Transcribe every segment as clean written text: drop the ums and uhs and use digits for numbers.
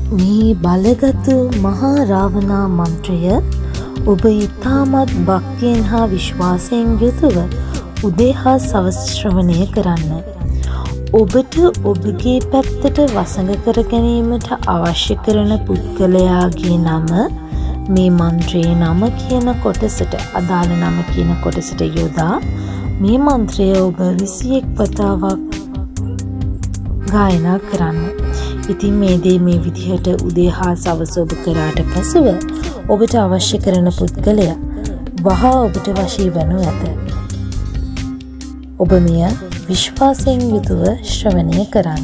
මේ බලගත් මහා රාවණා මන්ත්‍රය ඔබ ඊටමත් භක්තියෙන් හා විශ්වාසයෙන් යුතුව උදේ හා සවස ශ්‍රවණය කරන්න. ඔබට ඔබගේ පැත්තට වසඟ කර ගැනීමට අවශ්‍ය කරන පුද්ගලයාගේ නම මේ මන්ත්‍රයේ නම කියන කොටසට අදාළ නම කියන කොටසට යොදා මේ මන්ත්‍රය ඔබ 21 වතාවක් ගායනා කරන්න. ඉතින් මේ දේ මේ විදිහට උදේ හා සවස ඔබ කරාට පසුව ඔබට අවශ්‍ය කරන පුද්ගලයා වහා ඔබට වශී වනු ඇත. ඔබ මෙය විශ්වාසයෙන් යුතුව ශ්‍රවණය කරන්න.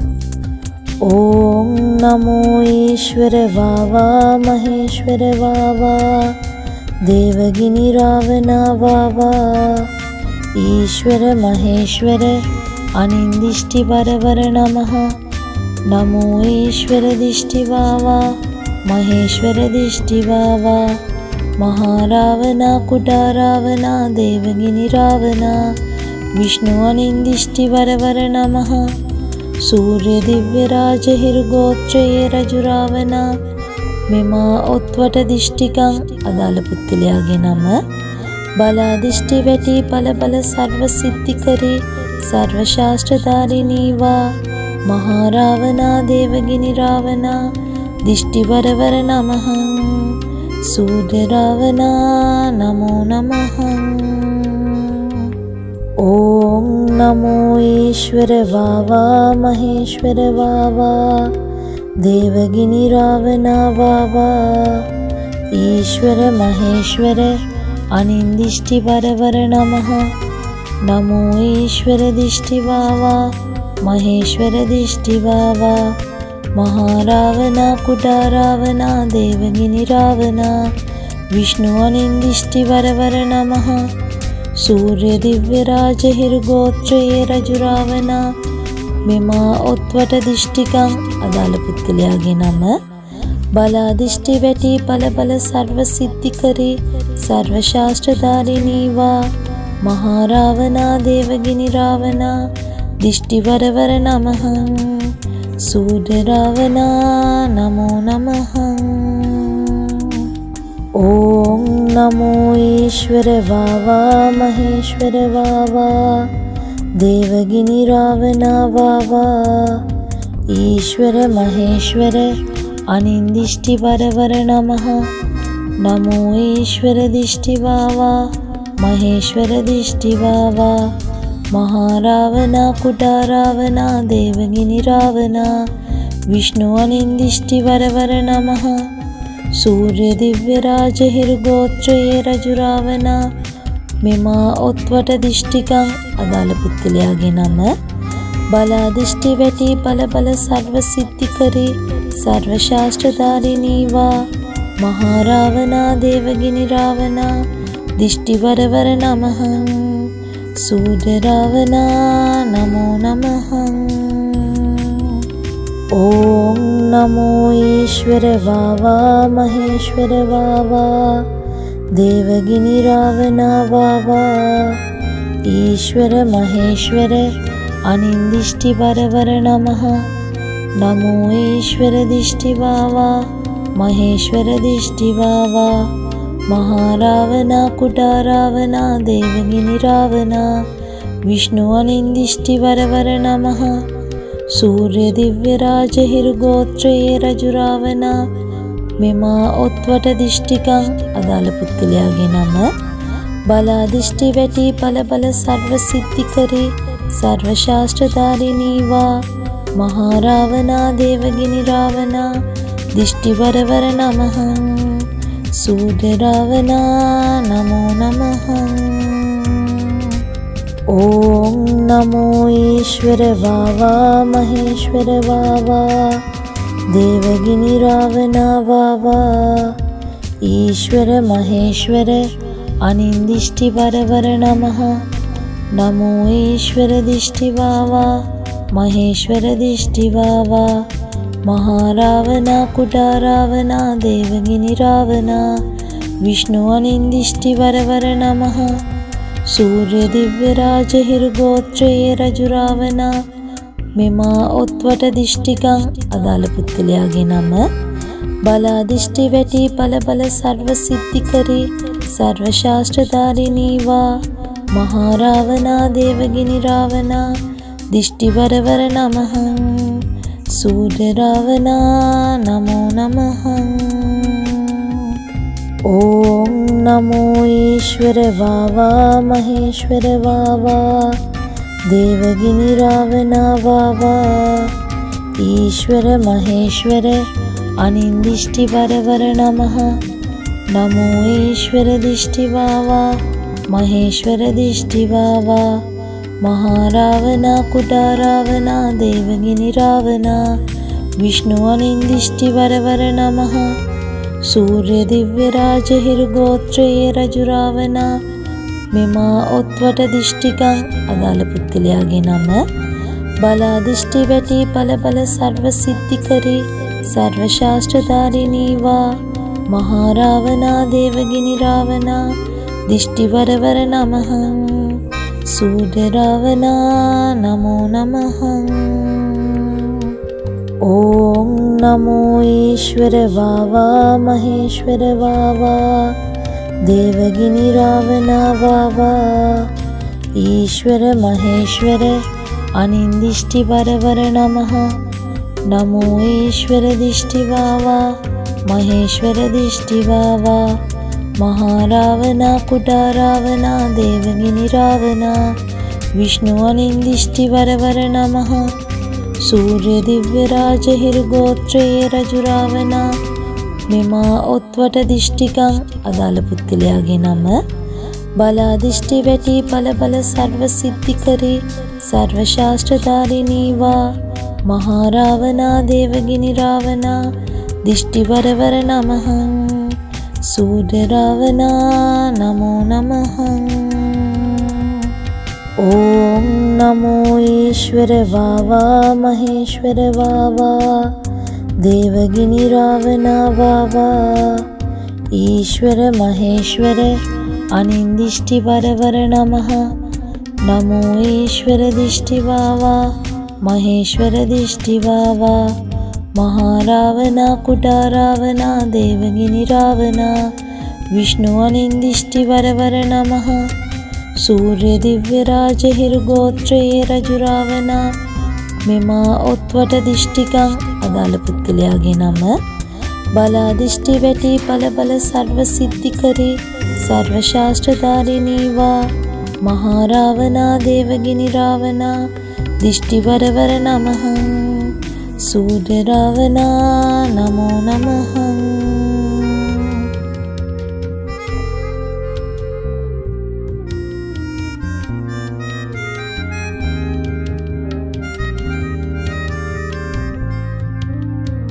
ඕම් නමෝ ඊශ්වර වාවා මහේශ්වර වාවා දේවගිනි රාවණා වාවා ඊශ්වර මහේශ්වර අනින්දිෂ්ටි වරවර නමః නමෝ ඊශ්වර දිෂ්ටි වාවා මහේශ්වර දිෂ්ටි වාවා මහා රාවණා කුඩා රාවණා දේවගිනි රාවණා විෂ්ණු අනින්දිෂ්ටි වරවර නමః සූර්ය දිව්‍ය රාජ හිරු ගෝත්‍රයේ රජු රාවණා මෙමා ඔත්වට දිෂ්ටිකං අදාළ පුත්තිලයාගේ නම බලාදිෂ්ටි වැටි බල බල සර්ව සිද්ධිකරී සර්ව ශාස්ත්‍රධාරිණී වා මහා රාවණා දේවගිනි රාවණා දිෂ්ටි වරවර නමః සූර්ය රාවණා නමෝ නමః ඕම් නමෝ ඊශ්වර වාවා මහේශ්වර වාවා දේවගිනි රාවණා වාවා ඊශ්වර මහේශ්වර අනින්දිෂ්ටි වරවර නමః නමෝ ඊශ්වර දිෂ්ටි වාවා මහේශ්වර දිෂ්ටි වාවා මහා රාවණා කුඩා රාවණා දේවගිනි රාවණා විෂ්ණු අනින්දිෂ්ටි වරවර නමః සූර්ය දිව්‍ය රාජ හිරු ගෝත්‍රයේ රජු රාවණා මෙමා ඔත්වට දිෂ්ටිකං අදාළ පුත්කලයාගේ නම බලාදිෂ්ටි වැටි බල බල සර්ව සිද්ධිකරී සර්ව ශාස්ත්‍රධාරිණී වා මහා රාවණා දේවගිනි රාවණා දිෂ්ටි වරවර නමః සූර්ය රාවණා නමෝ නමః ඕම් නමෝ ඊශ්වර වාවා මහේශ්වර වාවා දේවගිනි රාවණා වාවා ඊශ්වර මහේශ්වර අනින්දිෂ්ටි වරවර නමః නමෝ ඊශ්වර දිෂ්ටි වාවා මහේශ්වර දිෂ්ටි වාවා මහා රාවණා කුඩා රාවණා දේවගිනි රාවණා විෂ්ණු අනින්දිෂ්ටි වරවර නමః සූර්ය දිව්‍ය රාජ හිරු ගෝත්‍රයේ රජු රාවණා මෙමා ඔත්වට දිෂ්ටිකං අදාළ පුත්කලයාගේ නම බලාදිෂ්ටි වැටි බල බල සර්ව සිද්ධිකරී සර්ව ශාස්ත්‍රධාරිණී වා මහා රාවණා දේවගිනි රාවණා දිෂ්ටි වරවර නමః සූර්ය රාවණා නමෝ නමః ඕම් නමෝ ඊශ්වර වාවා මහේශ්වර වාවා දේවගිනි රාවණා වාවා ඊශ්වර මහේශ්වර අනින්දිෂ්ටි වරවර නමః නමෝ ඊශ්වර දිෂ්ටි වාවා මහේශ්වර දිෂ්ටි වාවා මහා රාවණා කුඩා රාවණා දේවගිනි රාවණා විෂ්ණු අනින්දිෂ්ටි වරවර නමః සූර්ය දිව්‍ය රාජ හිරු ගෝත්‍රයේ රජු රාවණා මෙමා ඔත්වට දිෂ්ටිකං අදාළ පුත්කලයාගේ නම බලාදිෂ්ටි වැටි බල බල සර්ව සිද්ධිකරී සර්ව ශාස්ත්‍රධාරිණී වා මහා රාවණා දේවගිනි රාවණා දිෂ්ටි වරවර නමః සූර්ය රාවණා නමෝ නමঃ ඕම් නමෝ ඊශ්වර වාවා මහේශ්වර වාවා දේවගිනි රාවණා වාවා ඊශ්වර මහේශ්වර අනින්දිෂ්ටි වරවර නමః නමෝ ඊශ්වර දිෂ්ටි වාවා මහේශ්වර දිෂ්ටි වාවා මහා රාවණා කුඩා රාවණා දේවගිනි රාවණා විෂ්ණු අනින්දිෂ්ටි වරවර නමః සූර්ය දිව්‍ය රාජ හිරු ගෝත්‍රයේ රජු රාවණා මෙමා ඔත්වට දිෂ්ටිකං අදාළ පුද්ගලයාගේ නම බලා දිෂ්ටි වැටි පලබල සර්ව සිද්ධිකරී සර්ව ශාස්ත්‍රධාරිනීවා මහා රාවණා දේවගිනි රාවණා දිෂ්ටි වරවර නමහං සූර්ය රාවණා නමෝ නමහං ඕම් නමෝ ඊශ්වර වාවා මහේශ්වර වාවා දේවගිනි රාවණා වාවා ඊශ්වර මහේශ්වර අනින්දිෂ්ටි වරවර නමහ නමෝ ඊශ්වර දිෂ්ටි වාවා මහේශ්වර දිෂ්ටි වාවා මහා රාවණා කුඩා රාවණා දේවගිනි රාවණා විෂ්ණු අනින්දිෂ්ටි වරවර නමහ සූර්ය දිව්‍ය රාජ හිරු ගෝත්‍රයේ රජු රාවණා මෙමා ඔත්වට දිෂ්ටිකං අදාළ පුද්ගලයාගේ නම බලා දිෂ්ටි වැටි පලබල සර්ව සිද්ධිකරී සර්ව ශාස්ත්‍රධාරිනීවා මහා රාවණා දේවගිනි රාවණා දිෂ්ටි වරවර නමහං සූර්ය රාවණා නමෝ නමහං ඕම් නමෝ ඊශ්වර වාවා මහේශ්වර වාවා දේවගිනි රාවණා වාවා ඊශ්වර මහේශ්වර අනින්දිෂ්ටි වරවර නමහ නමෝ ඊශ්වර දිෂ්ටි වාවා මහේශ්වර දිෂ්ටි වාවා මහා රාවණා කුඩා රාවණා දේවගිනි රාවණා විෂ්ණු අනින්දිෂ්ටි වරවර නමහ සූර්ය දිව්‍ය රාජ හිරු ගෝත්‍රයේ රජු රාවණා මෙමා ඔත්වට දිෂ්ටිකං අදාළ පුද්ගලයාගේ නම බලා දිෂ්ටි වැටි පලබල සර්ව සිද්ධිකරී සර්ව ශාස්ත්‍රධාරිනීවා මහා රාවණා දේවගිනි රාවණා දිෂ්ටි වරවර නමහං සූර්ය රාවණා නමෝ නමහං ඕම් නමෝ ඊශ්වර වාවා මහේශ්වර වාවා දේවගිනි රාවණා වාවා ඊශ්වර මහේශ්වර අනින්දිෂ්ටි වරවර නමහ නමෝ ඊශ්වර දිෂ්ටි වාවා මහේශ්වර දිෂ්ටි වාවා මහා රාවණා කුඩා රාවණා දේවගිනි රාවණා විෂ්ණු අනින්දිෂ්ටි වරවර නමහ සූර්ය දිව්‍ය රාජ හිරු ගෝත්‍රයේ රජු රාවණා මෙමා ඔත්වට දිෂ්ටිකං අදාළ පුද්ගලයාගේ නම බලා දිෂ්ටි වැටි පලබල සර්ව සිද්ධිකරී සර්ව ශාස්ත්‍රධාරිනීවා මහා රාවණා දේවගිනි රාවණා දිෂ්ටි වරවර නමහං සූර්ය රාවණා නමෝ නමහ